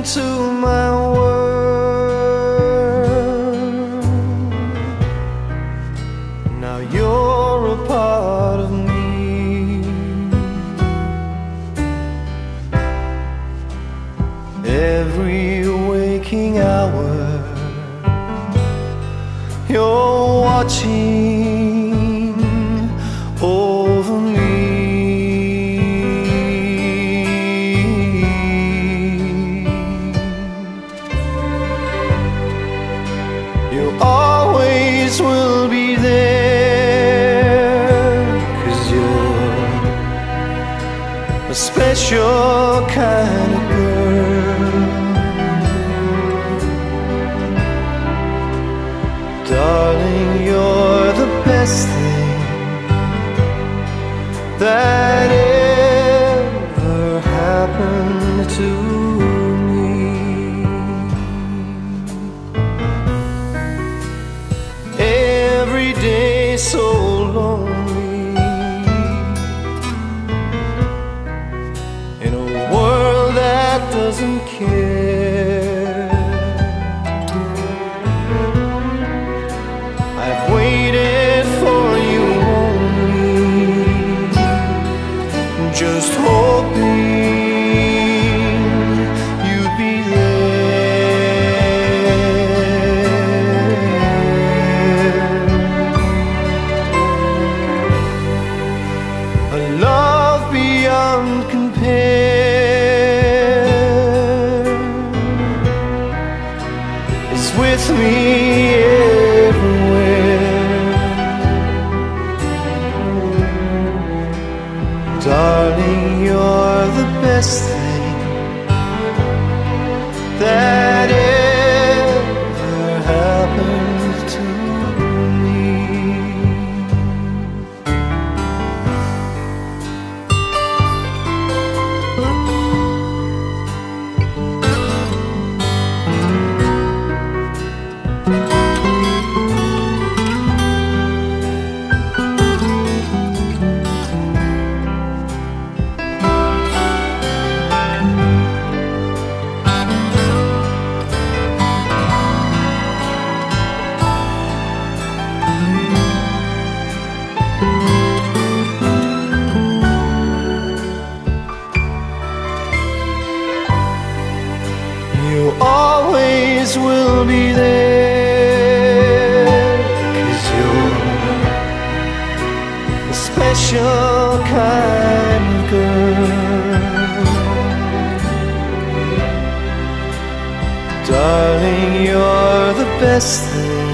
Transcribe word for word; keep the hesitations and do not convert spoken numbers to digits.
into my world. Now you're a part of me. Every waking hour you're watching over me. You always will be there, 'cause you're a special kind of girl. Darling, you're the best thing that ever happened to me. Every day so lonely, in a world that doesn't care. I've waited for you only, just hoping you'd be there. A love beyond compare is with me everywhere. Darling, you're the best thing that ever happened to me. You always will be there, 'cause you're a special kind of girl. Darling, you're the best thing